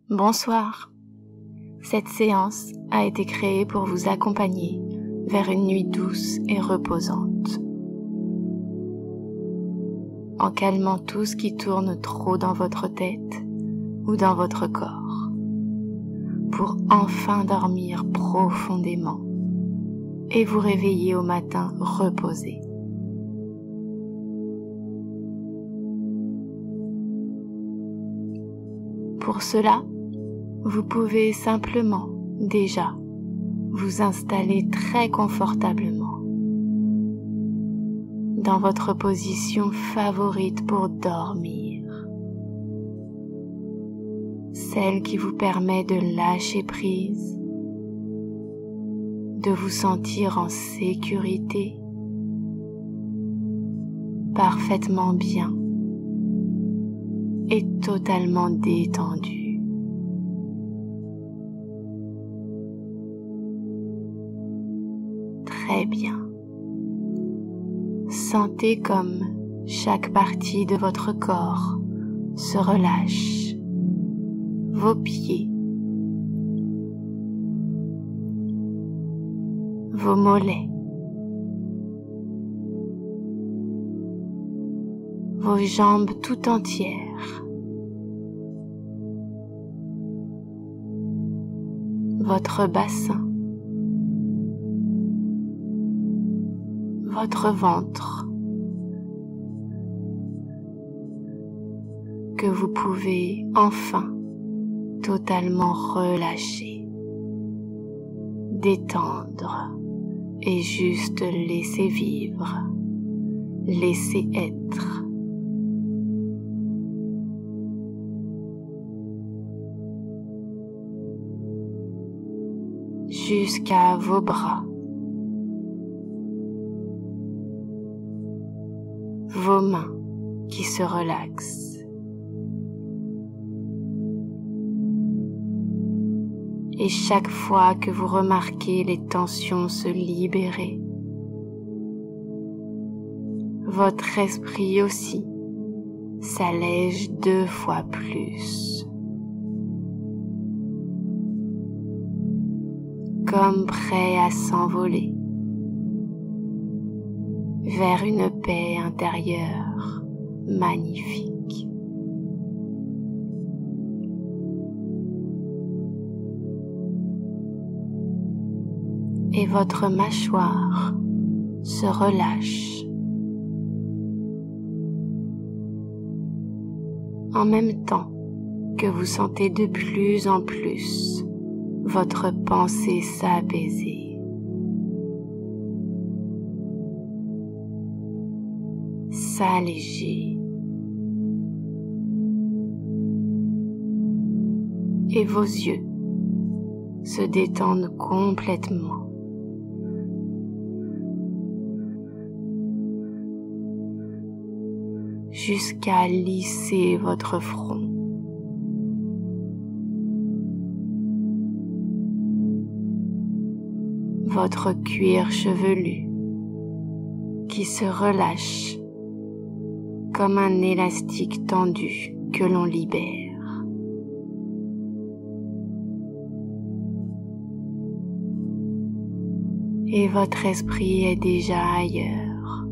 Bonsoir. Cette séance a été créée pour vous accompagner vers une nuit douce et reposante. En calmant tout ce qui tourne trop dans votre tête ou dans votre corps, pour enfin dormir profondément et vous réveiller au matin reposé. Pour cela, vous pouvez simplement, déjà, vous installer très confortablement dans votre position favorite pour dormir, celle qui vous permet de lâcher prise, de vous sentir en sécurité, parfaitement bien et totalement détendu. Très bien. Sentez comme chaque partie de votre corps se relâche. Vos pieds, vos mollets, vos jambes tout entières, votre bassin, votre ventre, que vous pouvez enfin totalement relâcher, détendre et juste laisser vivre, laisser être. Jusqu'à vos bras, vos mains qui se relaxent. Et chaque fois que vous remarquez les tensions se libérer, votre esprit aussi s'allège 2 fois plus. Comme prêt à s'envoler vers une paix intérieure magnifique. Et votre mâchoire se relâche. En même temps que vous sentez de plus en plus votre pensée s'apaiser. S'alléger. Et vos yeux se détendent complètement. Jusqu'à lisser votre front. Votre cuir chevelu qui se relâche comme un élastique tendu que l'on libère. Et votre esprit est déjà ailleurs.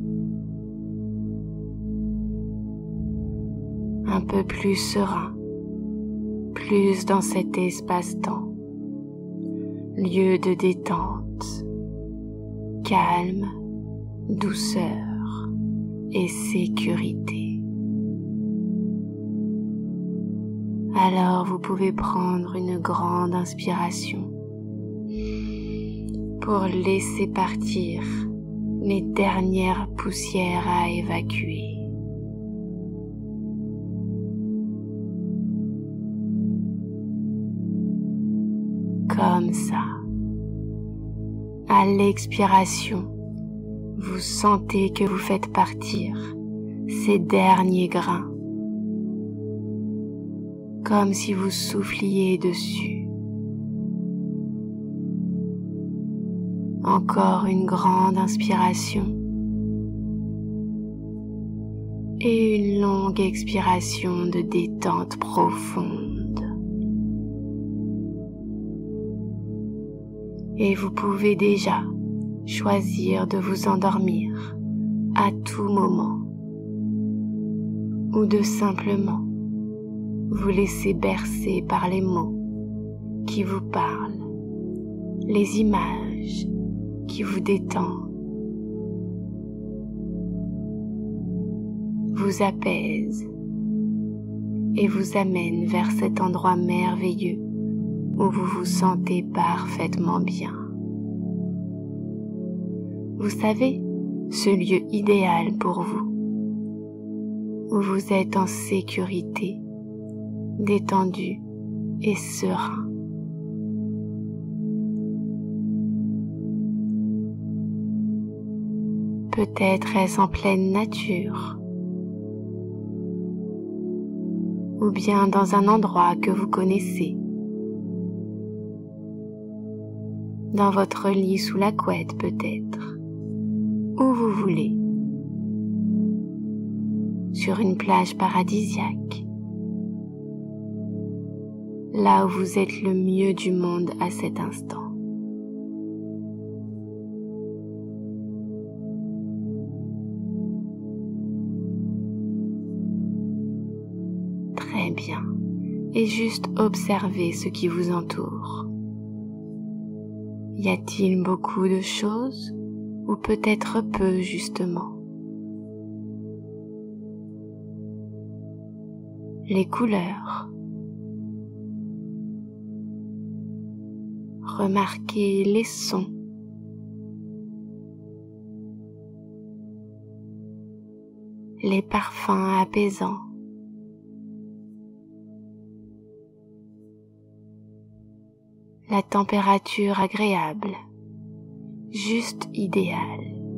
Un peu plus serein, plus dans cet espace-temps, lieu de détente, calme, douceur et sécurité. Alors vous pouvez prendre une grande inspiration pour laisser partir les dernières poussières à évacuer. Comme ça. À l'expiration, vous sentez que vous faites partir ces derniers grains, comme si vous souffliez dessus. Encore une grande inspiration et une longue expiration de détente profonde. Et vous pouvez déjà choisir de vous endormir à tout moment ou de simplement vous laisser bercer par les mots qui vous parlent, les images qui vous détendent, vous apaisent et vous amènent vers cet endroit merveilleux où vous vous sentez parfaitement bien. Vous savez, ce lieu idéal pour vous, où vous êtes en sécurité, détendu et serein. Peut-être est-ce en pleine nature, ou bien dans un endroit que vous connaissez, dans votre lit sous la couette peut-être, où vous voulez, sur une plage paradisiaque, là où vous êtes le mieux du monde à cet instant. Très bien, et juste observez ce qui vous entoure. Y a-t-il beaucoup de choses, ou peut-être peu justement? Les couleurs. Remarquez les sons. Les parfums apaisants. La température agréable, juste idéale.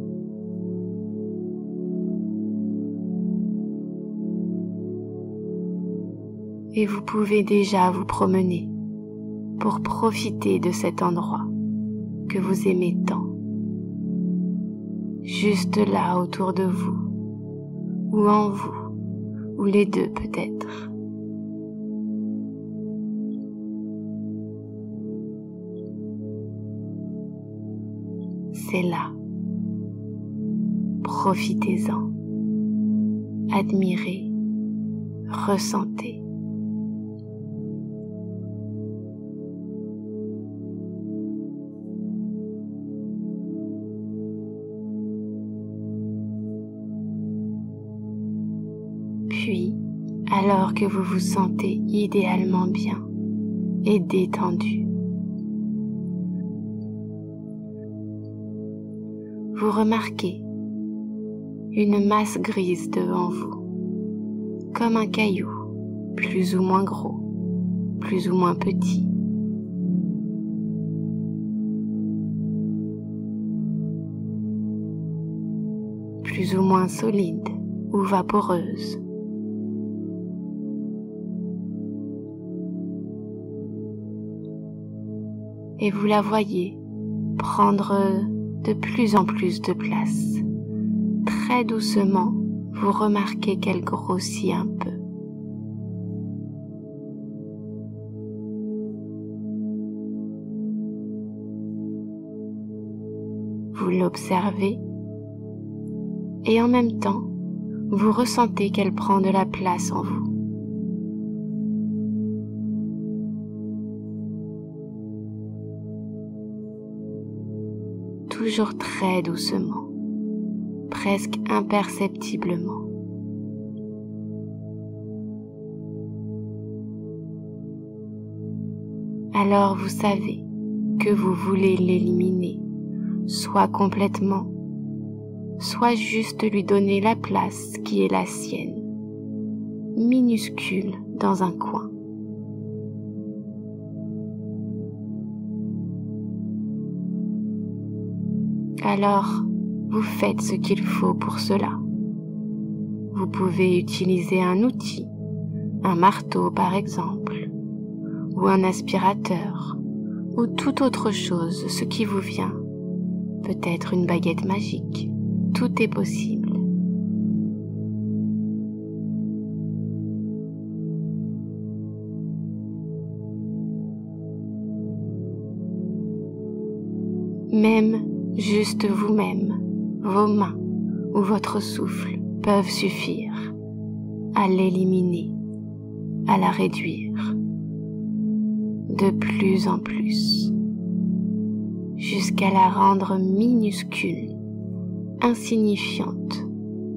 Et vous pouvez déjà vous promener pour profiter de cet endroit que vous aimez tant. Juste là autour de vous, ou en vous, ou les deux peut-être. C'est là. Profitez-en. Admirez, ressentez. Puis, alors que vous vous sentez idéalement bien et détendu, vous remarquez une masse grise devant vous, comme un caillou, plus ou moins gros, plus ou moins petit. Plus ou moins solide ou vaporeuse. Et vous la voyez prendre de plus en plus de place. Très doucement, vous remarquez qu'elle grossit un peu. Vous l'observez et en même temps, vous ressentez qu'elle prend de la place en vous. Toujours très doucement, presque imperceptiblement. Alors vous savez que vous voulez l'éliminer, soit complètement, soit juste lui donner la place qui est la sienne, minuscule dans un coin. Alors, vous faites ce qu'il faut pour cela. Vous pouvez utiliser un outil, un marteau par exemple, ou un aspirateur, ou toute autre chose, ce qui vous vient. Peut-être une baguette magique. Tout est possible. Même juste vous-même, vos mains ou votre souffle peuvent suffire à l'éliminer, à la réduire de plus en plus, jusqu'à la rendre minuscule, insignifiante.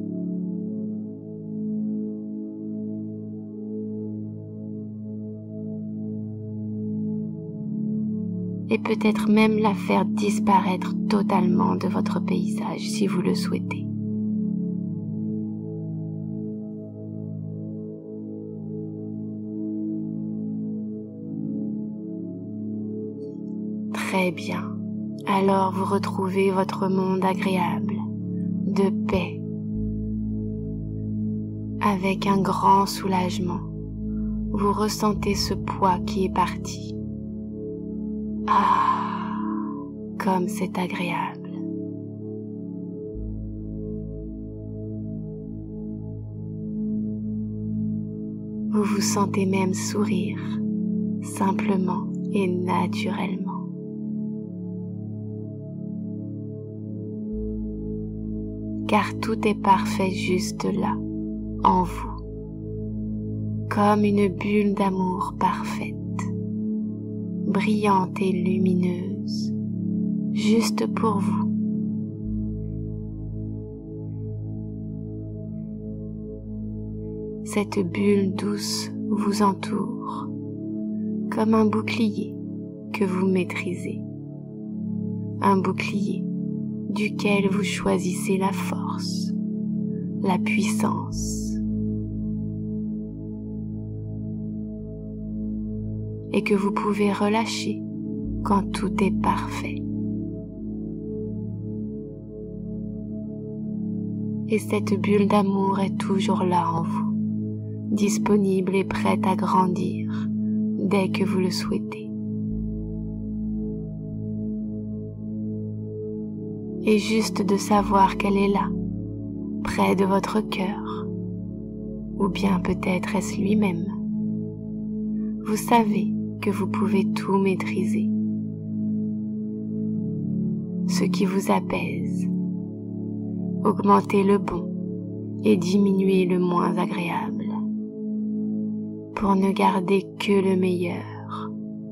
Et peut-être même la faire disparaître totalement de votre paysage si vous le souhaitez. Très bien. Alors vous retrouvez votre monde agréable, de paix, avec un grand soulagement. Vous ressentez ce poids qui est parti. Ah, comme c'est agréable. Vous vous sentez même sourire, simplement et naturellement. Car tout est parfait juste là, en vous, comme une bulle d'amour parfaite, brillante et lumineuse, juste pour vous. Cette bulle douce vous entoure, comme un bouclier que vous maîtrisez, un bouclier duquel vous choisissez la force, la puissance, et que vous pouvez relâcher quand tout est parfait. Et cette bulle d'amour est toujours là en vous, disponible et prête à grandir dès que vous le souhaitez. Et juste de savoir qu'elle est là, près de votre cœur, ou bien peut-être est-ce lui-même, vous savez que vous pouvez tout maîtriser, ce qui vous apaise, augmenter le bon et diminuer le moins agréable, pour ne garder que le meilleur.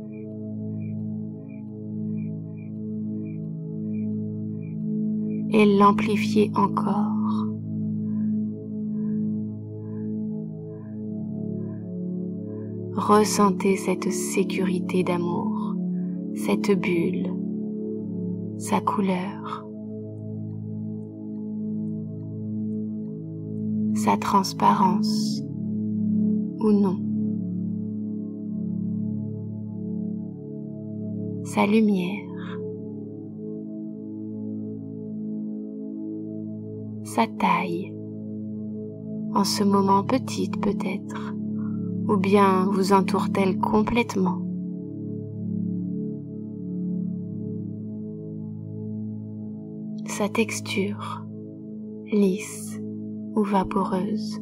Et l'amplifier encore. Ressentez cette sécurité d'amour, cette bulle, sa couleur, sa transparence ou non, sa lumière, sa taille, en ce moment petite peut-être, ou bien vous entoure-t-elle complètement? Sa texture, lisse ou vaporeuse.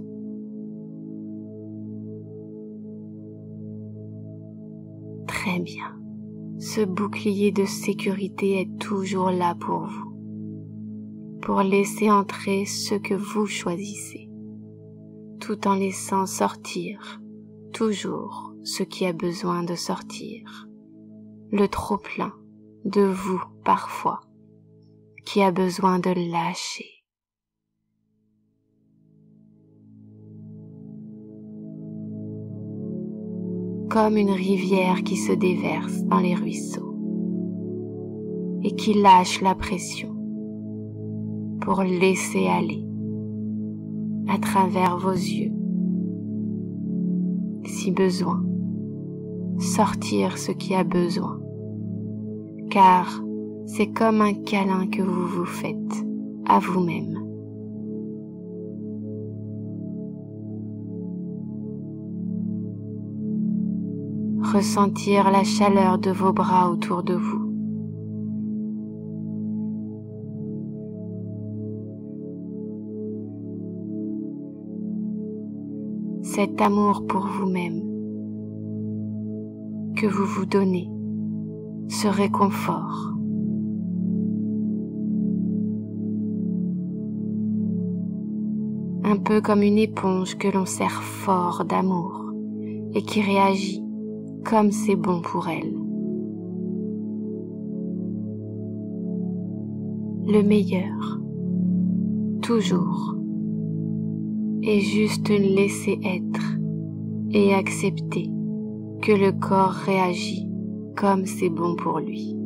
Très bien. Ce bouclier de sécurité est toujours là pour vous, pour laisser entrer ce que vous choisissez, tout en laissant sortir toujours ce qui a besoin de sortir, le trop-plein de vous parfois, qui a besoin de lâcher. Comme une rivière qui se déverse dans les ruisseaux et qui lâche la pression pour laisser aller à travers vos yeux, si besoin, sortir ce qui a besoin, car c'est comme un câlin que vous vous faites à vous-même. Ressentir la chaleur de vos bras autour de vous. Cet amour pour vous-même que vous donnez, ce réconfort, un peu comme une éponge que l'on serre fort d'amour et qui réagit comme c'est bon pour elle. Le meilleur, toujours, est juste laisser être et accepter que le corps réagit comme c'est bon pour lui.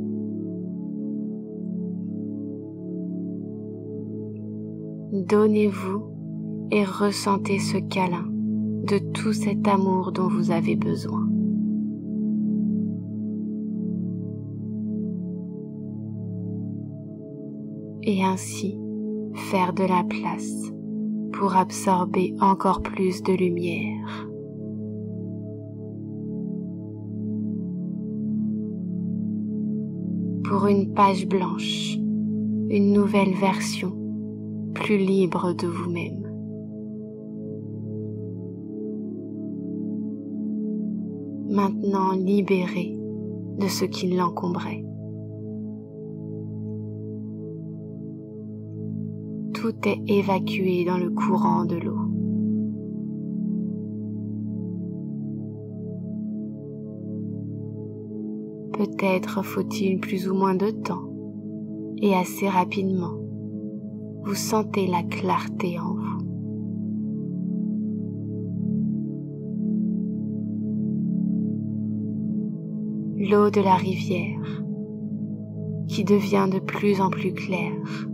Donnez-vous et ressentez ce câlin de tout cet amour dont vous avez besoin. Et ainsi faire de la place pour absorber encore plus de lumière. Pour une page blanche, une nouvelle version, plus libre de vous-même. Maintenant libéré de ce qui l'encombrait. Tout est évacué dans le courant de l'eau. Peut-être faut-il plus ou moins de temps, et assez rapidement, vous sentez la clarté en vous. L'eau de la rivière qui devient de plus en plus claire,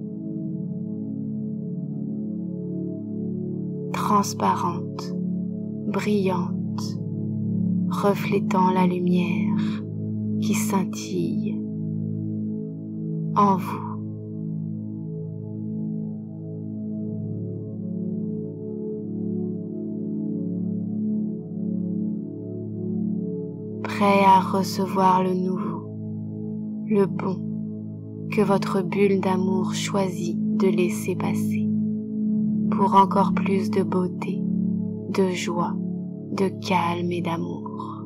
transparente, brillante, reflétant la lumière qui scintille en vous. Prêt à recevoir le nouveau, le bon, que votre bulle d'amour choisit de laisser passer, pour encore plus de beauté, de joie, de calme et d'amour.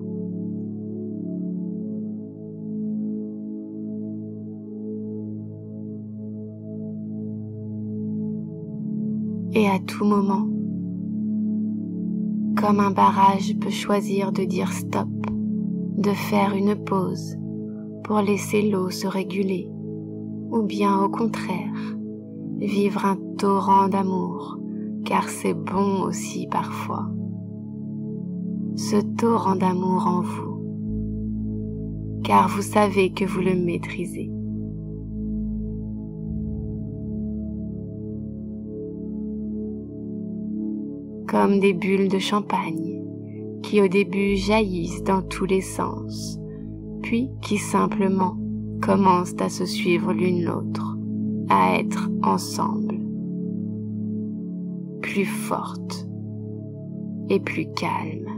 Et à tout moment, comme un barrage peut choisir de dire stop, de faire une pause pour laisser l'eau se réguler, ou bien au contraire, vivre un torrent d'amour, car c'est bon aussi parfois. Ce torrent d'amour en vous, car vous savez que vous le maîtrisez. Comme des bulles de champagne qui au début jaillissent dans tous les sens, puis qui simplement commencent à se suivre l'une l'autre, à être ensemble, plus fortes et plus calmes.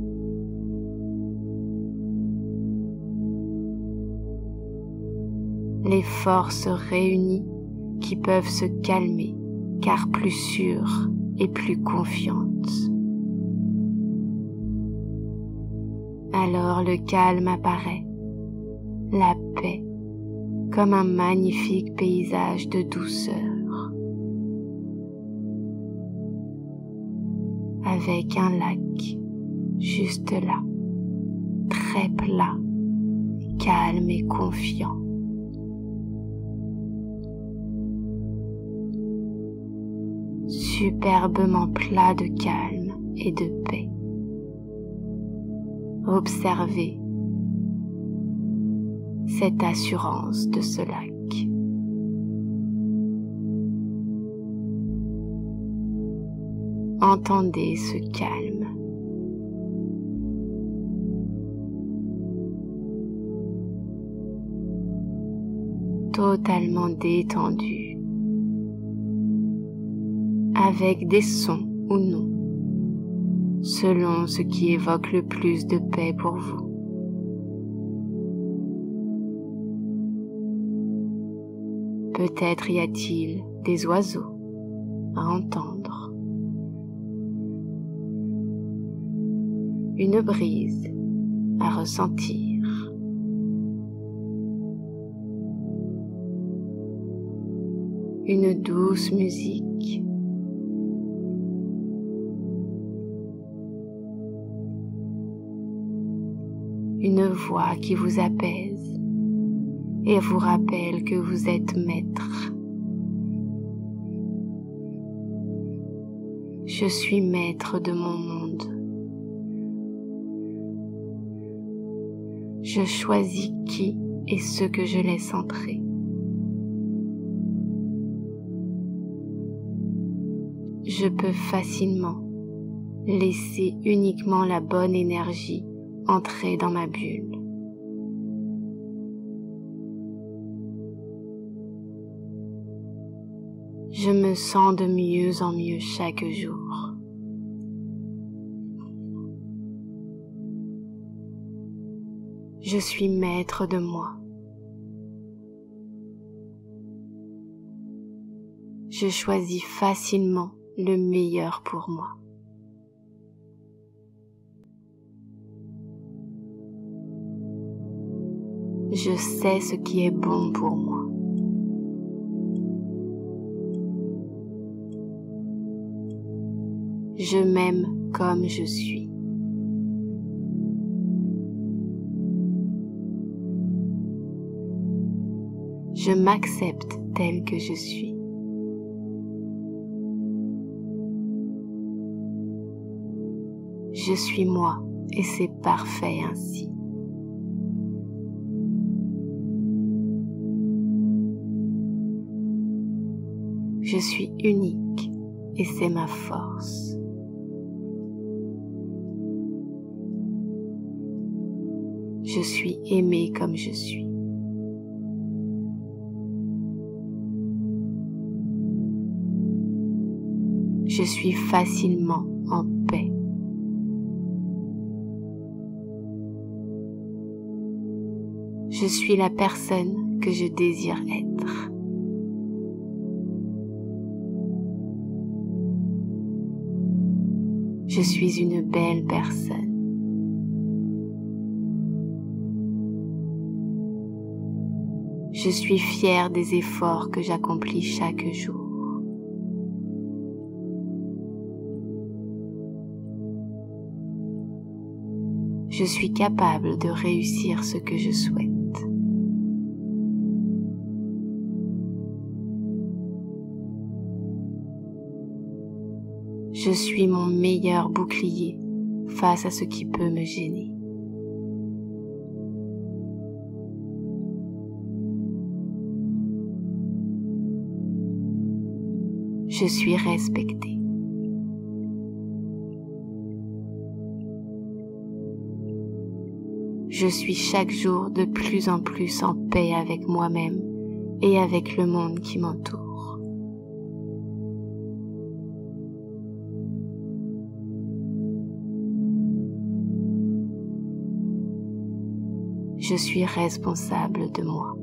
Les forces réunies qui peuvent se calmer, car plus sûres et plus confiantes. Alors le calme apparaît, la paix, comme un magnifique paysage de douceur, avec un lac juste là, très plat, calme et confiant. Superbement plat de calme et de paix. Observez cette assurance de ce lac. Entendez ce calme. Totalement détendu, avec des sons ou non, selon ce qui évoque le plus de paix pour vous. Peut-être y a-t-il des oiseaux à entendre, une brise à ressentir, une douce musique une voix qui vous apaise et vous rappelle que vous êtes maître. Je suis maître de mon monde. Je choisis qui et ce que je laisse entrer. Je peux facilement laisser uniquement la bonne énergie entrer dans ma bulle. Je me sens de mieux en mieux chaque jour. Je suis maître de moi. Je choisis facilement le meilleur pour moi. Je sais ce qui est bon pour moi. Je m'aime comme je suis. Je m'accepte tel que je suis. Je suis moi et c'est parfait ainsi. Je suis unique et c'est ma force. Je suis aimé comme je suis. Je suis facilement en paix. Je suis la personne que je désire être. Je suis une belle personne. Je suis fière des efforts que j'accomplis chaque jour. Je suis capable de réussir ce que je souhaite. Je suis mon meilleur bouclier face à ce qui peut me gêner. Je suis respecté. Je suis chaque jour de plus en plus en paix avec moi-même et avec le monde qui m'entoure. Je suis responsable de moi.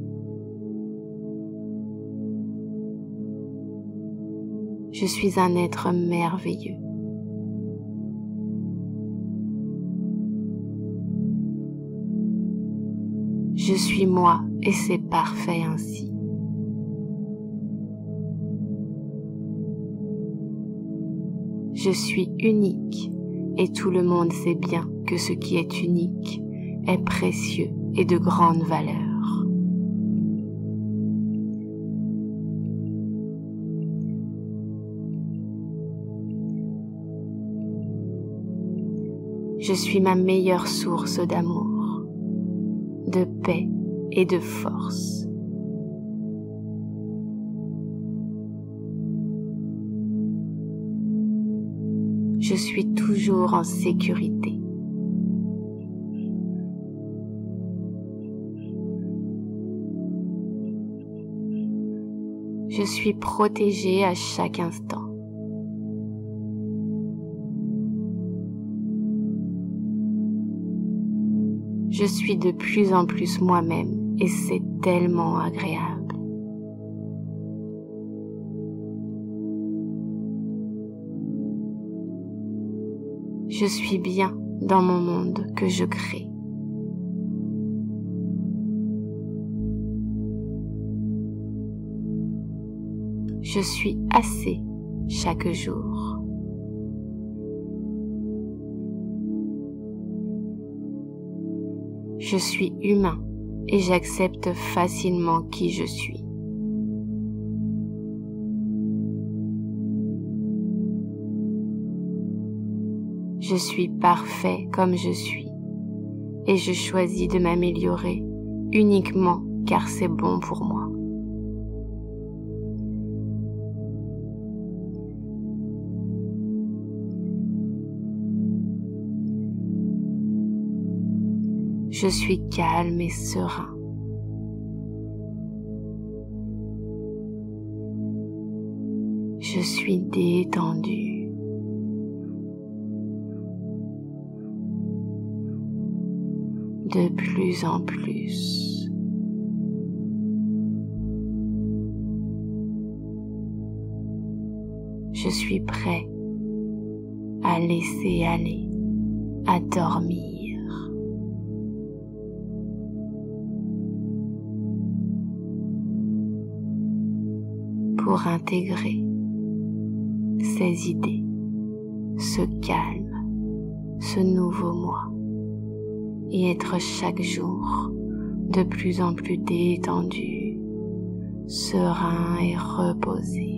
Je suis un être merveilleux. Je suis moi et c'est parfait ainsi. Je suis unique et tout le monde sait bien que ce qui est unique est précieux et de grande valeur. Je suis ma meilleure source d'amour, de paix et de force. Je suis toujours en sécurité. Je suis protégée à chaque instant. Je suis de plus en plus moi-même et c'est tellement agréable. Je suis bien dans mon monde que je crée. Je suis assez chaque jour. Je suis humain et j'accepte facilement qui je suis. Je suis parfait comme je suis et je choisis de m'améliorer uniquement car c'est bon pour moi. Je suis calme et serein. Je suis détendu. De plus en plus. Je suis prêt à laisser aller, à dormir. Pour intégrer ces idées, ce calme, ce nouveau moi, et être chaque jour de plus en plus détendu, serein et reposé.